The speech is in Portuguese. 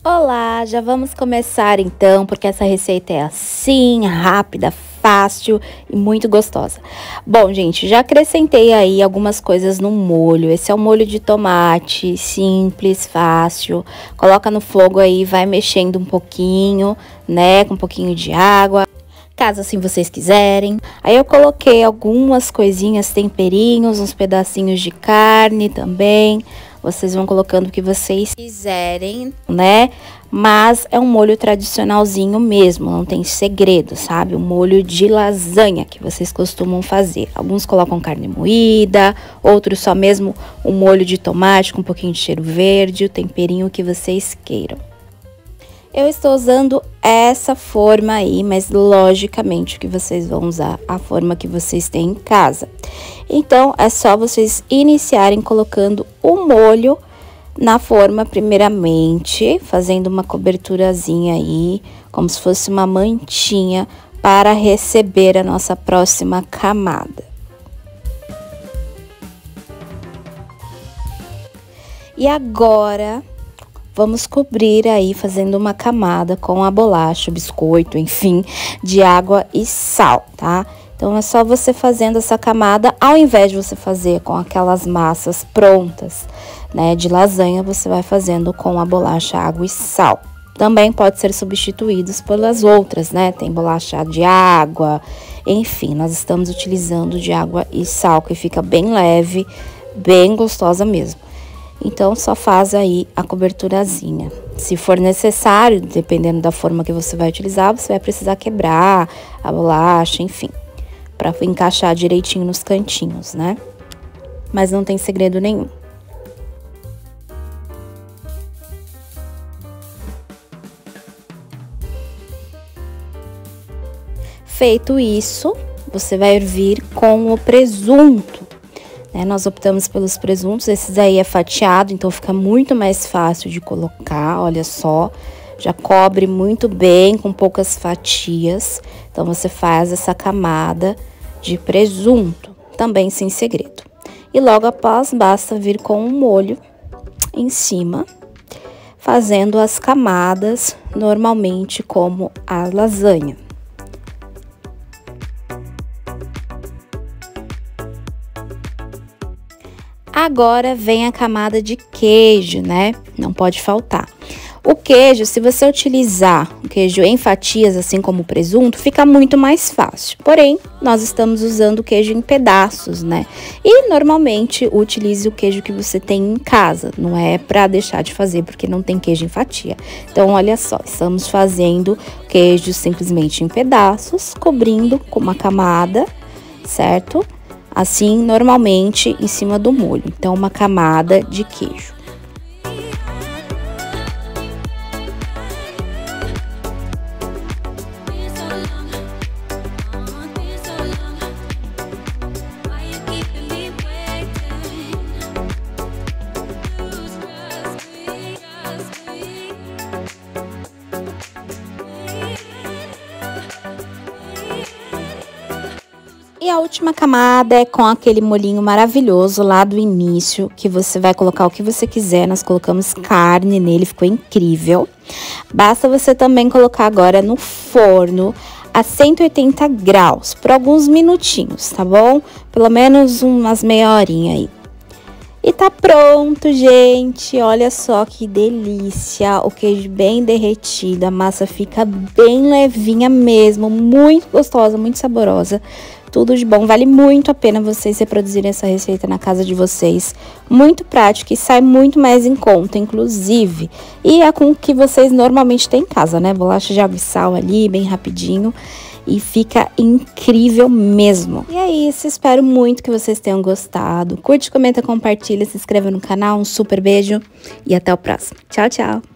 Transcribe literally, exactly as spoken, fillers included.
Olá, já vamos começar então, porque essa receita é assim, rápida, fácil e muito gostosa. Bom, gente, já acrescentei aí algumas coisas no molho. Esse é o molho de tomate, simples, fácil. Coloca no fogo aí, vai mexendo um pouquinho, né, com um pouquinho de água, caso assim vocês quiserem. Aí eu coloquei algumas coisinhas, temperinhos, uns pedacinhos de carne também. Vocês vão colocando o que vocês quiserem, né? Mas é um molho tradicionalzinho mesmo, não tem segredo, sabe? Um molho de lasanha que vocês costumam fazer. Alguns colocam carne moída, outros só mesmo um molho de tomate com um pouquinho de cheiro verde, o temperinho que vocês queiram. Eu estou usando essa forma aí, mas logicamente que vocês vão usar a forma que vocês têm em casa. Então, é só vocês iniciarem colocando o molho na forma primeiramente, fazendo uma coberturazinha aí, como se fosse uma mantinha para receber a nossa próxima camada. E agora vamos cobrir aí, fazendo uma camada com a bolacha, o biscoito, enfim, de água e sal, tá? Então, é só você fazendo essa camada, ao invés de você fazer com aquelas massas prontas, né, de lasanha, você vai fazendo com a bolacha, água e sal. Também pode ser substituídos pelas outras, né? Tem bolacha de água, enfim, nós estamos utilizando de água e sal, que fica bem leve, bem gostosa mesmo. Então, só faz aí a coberturazinha. Se for necessário, dependendo da forma que você vai utilizar, você vai precisar quebrar a bolacha, enfim, para encaixar direitinho nos cantinhos, né? Mas não tem segredo nenhum. Feito isso, você vai vir com o presunto. É, nós optamos pelos presuntos, esses aí é fatiado, então fica muito mais fácil de colocar, olha só. Já cobre muito bem, com poucas fatias. Então, você faz essa camada de presunto, também sem segredo. E logo após, basta vir com um molho em cima, fazendo as camadas normalmente como a lasanha. Agora vem a camada de queijo, né? Não pode faltar. O queijo, se você utilizar o queijo em fatias, assim como o presunto, fica muito mais fácil. Porém, nós estamos usando o queijo em pedaços, né? E normalmente utilize o queijo que você tem em casa, não é para deixar de fazer porque não tem queijo em fatia. Então, olha só, estamos fazendo queijo simplesmente em pedaços, cobrindo com uma camada, certo? Assim, normalmente, em cima do molho. Então, uma camada de queijo. E a última camada é com aquele molhinho maravilhoso lá do início, que você vai colocar o que você quiser. Nós colocamos carne nele, ficou incrível. Basta você também colocar agora no forno a cento e oitenta graus, por alguns minutinhos, tá bom? Pelo menos umas meia horinha aí. E tá pronto, gente. Olha só que delícia. O queijo bem derretido, a massa fica bem levinha mesmo, muito gostosa, muito saborosa. Tudo de bom, vale muito a pena vocês reproduzirem essa receita na casa de vocês. Muito prático e sai muito mais em conta, inclusive. E é com o que vocês normalmente têm em casa, né? Bolacha de água e sal ali, bem rapidinho. E fica incrível mesmo. E é isso, espero muito que vocês tenham gostado. Curte, comenta, compartilha, se inscreva no canal. Um super beijo e até o próximo. Tchau, tchau!